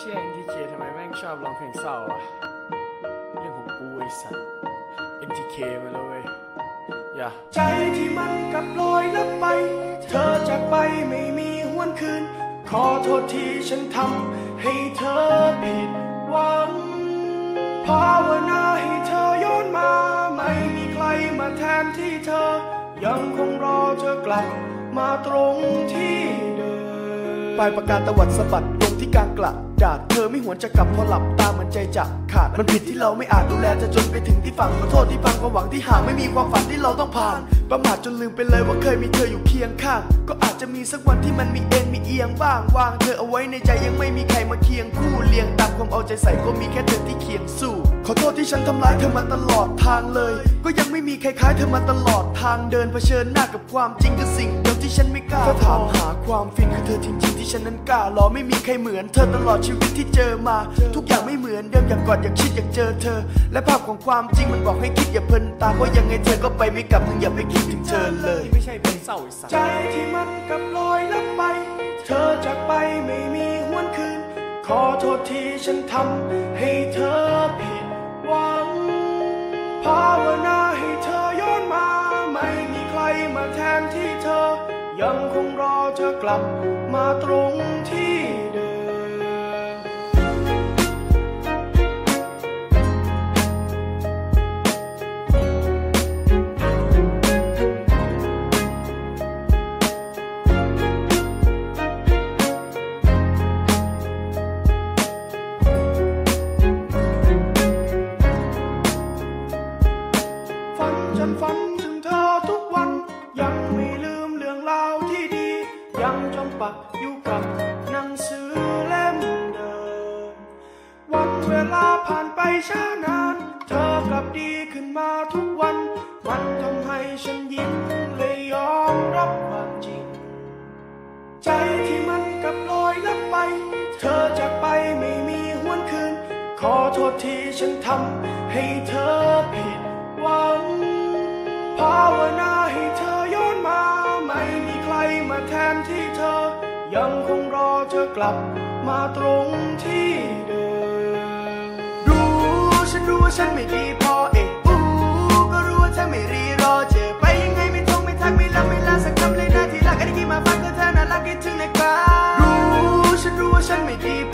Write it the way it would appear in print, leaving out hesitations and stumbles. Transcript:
ชี่ย NTK ทำไมแม่งชอบร้องเพลงเศร้าอ่ะเรื่องของกูไอ้สัส NTK มาแล้วเว้ยอย่าใจที่มันกลับลอยลับไปเธอจากไปไม่มีหวนคืนขอโทษที่ฉันทำให้เธอผิดหวังภาวนาให้เธอย้อนมาไม่มีใครมาแทนที่เธอยังคงรอเธอกลับมาตรงที่เดิมปลายประกาศตวัดสะบัดลงที่กลางกระดาษเธอไม่หวนจะกลับพอหลับตามันใจจะขาดมันผิดที่เราไม่อาจดูแลเธอจนไปถึงที่ฝั่งขอโทษที่พังความหวังที่ห่างไม่มีความฝันที่เราต้องผ่านประมาทจนลืมไปเลยว่าเคยมีเธออยู่เคียงข้างก็อาจจะมีสักวันที่มันมีเอ็นมีเอียงบ้างวางเธอเอาไว้ในใจยังไม่มีใครมาเคียงคู่เลี้ยงตามความเอาใจใส่ก็มีแค่เธอที่เคียงสู้ขอโทษที่ฉันทำร้ายเธอมาตลอดทางเลยก็ยังไม่มีใครคล้ายเธอมาตลอดทางเดินเผชิญหน้ากับความจริงคือสิ่งเดียวที่ฉันไม่กล้าถ้าถามหาความฟินคือเธอจริงๆที่ฉันนั้นกล้ารอไม่มีใครเหมือนเธอตลอดชีวิตที่เจอมาทุกอย่างไม่เหมือนเดิมอยากกอดอยากชิดอยากเจอเธอและภาพของความจริงมันบอกให้คิดอย่าเพลินตาเพราะยังไงเธอก็ไปไม่กลับมึงอย่าไปคิดถึงเธอเลยไม่ใช่เพลงเศร้าไอ้สัสใจที่มันกลับลอยลับไปเธอจากไปไม่มีหวนคืนขอโทษที่ฉันทำให้เธอผิดหวังภาวนาให้เธอย้อนมาไม่มีใครมาแทนที่เธอยังคงรอเธอกลับมาตรงที่เดิมฝันถึงเธอทุกวันยังไม่ลืมเรื่องราวที่ดียังจมปักอยู่กับหนังสือเล่มเดิมวันเวลาผ่านไปช้านานเธอกลับดีขึ้นมาทุกวันมันทำให้ฉันยิ้มเลยยอมรับความจริงใจที่มันกลับลอยลับไปเธอจากไปไม่มีหวนคืนขอโทษที่ฉันทำให้เธอผิดหวังภาวนาให้เธอย้อนมาไม่มีใครมาแทนที่เธอยังคงรอเธอกลับมาตรงที่เดิมฉันรู้ว่าฉันไม่ดีพอก็รู้ว่าเธอไม่รีรอเจอไปยังไงไม่ทงไม่ทักไม่รับไม่ลาสักคำเลยนะที่รักอันนี้มาฟังก็เธอน่ารักคิดถึงในกาฉันรู้ว่าฉันไม่ดีพ